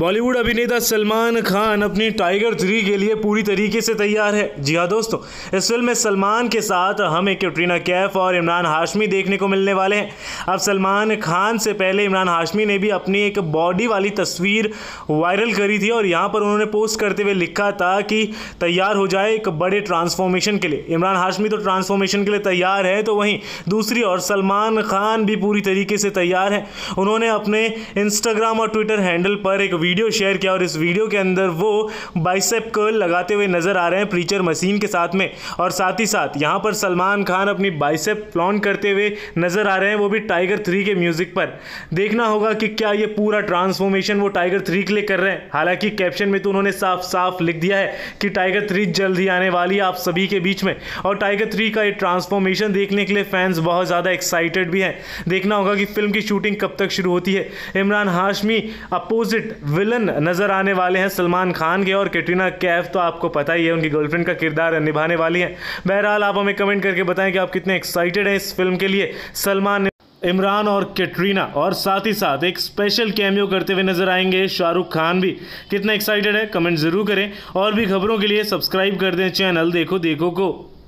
बॉलीवुड अभिनेता सलमान खान अपनी टाइगर 3 के लिए पूरी तरीके से तैयार है। जी हाँ दोस्तों, इस फिल्म में सलमान के साथ हमें कैटरीना कैफ और इमरान हाशमी देखने को मिलने वाले हैं। अब सलमान खान से पहले इमरान हाशमी ने भी अपनी एक बॉडी वाली तस्वीर वायरल करी थी और यहाँ पर उन्होंने पोस्ट करते हुए लिखा था कि तैयार हो जाए एक बड़े ट्रांसफॉर्मेशन के लिए। इमरान हाशमी तो ट्रांसफॉर्मेशन के लिए तैयार है, तो वहीं दूसरी ओर सलमान खान भी पूरी तरीके से तैयार है। उन्होंने अपने इंस्टाग्राम और ट्विटर हैंडल पर एक वीडियो शेयर किया और इस वीडियो के अंदर वो बाइसेप कर्ल लगाते हुए नजर आ रहे हैं प्रीचर मशीन के साथ में, और साथ ही साथ यहाँ पर सलमान खान अपनी बाइसेप फ्लॉन्ट करते हुए नजर आ रहे हैं, वो भी टाइगर 3 के म्यूजिक पर। देखना होगा कि क्या ये पूरा ट्रांसफॉर्मेशन वो टाइगर 3 के लिए कर रहे हैं। हालांकि कैप्शन में तो उन्होंने साफ साफ लिख दिया है कि टाइगर 3 जल्द ही आने वाली है आप सभी के बीच में, और टाइगर 3 का ये ट्रांसफॉर्मेशन देखने के लिए फैंस बहुत ज़्यादा एक्साइटेड भी हैं। देखना होगा कि फिल्म की शूटिंग कब तक शुरू होती है। इमरान हाशमी अपोजिट विलन नजर आने वाले हैं सलमान खान के, और कैटरीना कैफ तो आपको पता ही है उनकी गर्लफ्रेंड का किरदार निभाने वाली हैं। बहरहाल आप हमें कमेंट करके बताएं कि आप कितने एक्साइटेड हैं इस फिल्म के लिए। सलमान, इमरान और कैटरीना, और साथ ही साथ एक स्पेशल कैमियो करते हुए नजर आएंगे शाहरुख खान भी। कितना एक्साइटेड है कमेंट जरूर करें, और भी खबरों के लिए सब्सक्राइब कर दें चैनल देखो देखो को।